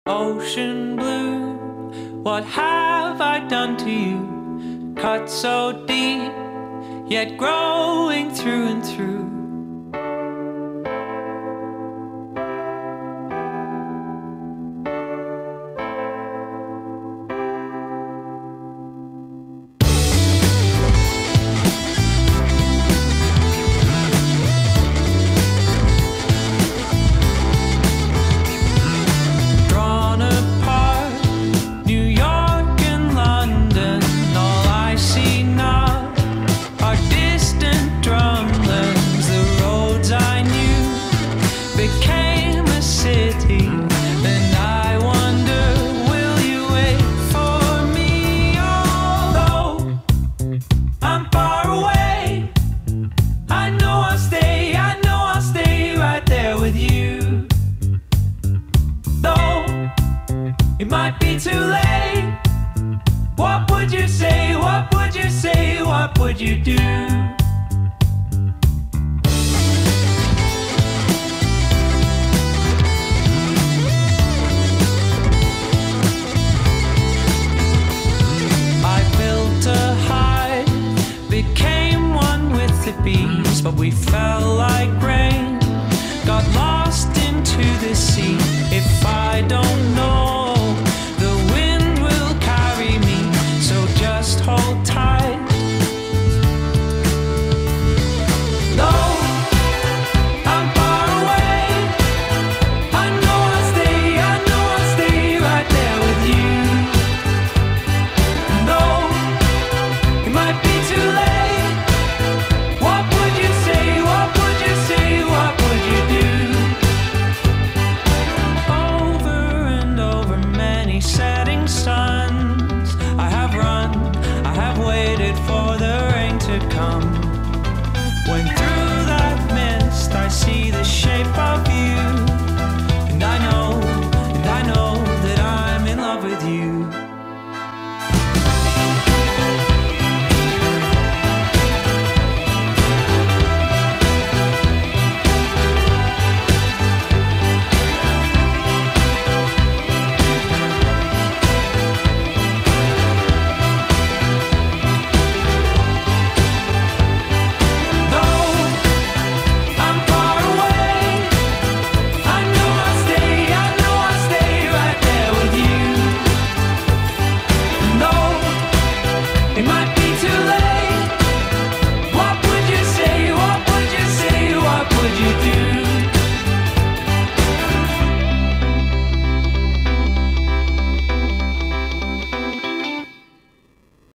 Ocean blue, what have I done to you? Cut so deep, yet growing through and through. It might be too late. What would you say? What would you say? What would you do? I built a hive, became one with the bees, but we fell like rain, got lost into the sea. If I don't know, hold tight. No, I'm far away. I know I'll stay right there with you. No, it might be too late. What would you say? What would you say? What would you do? Over and over many setting suns, I have run, waited for the rain to come. When through that mist I see the shape of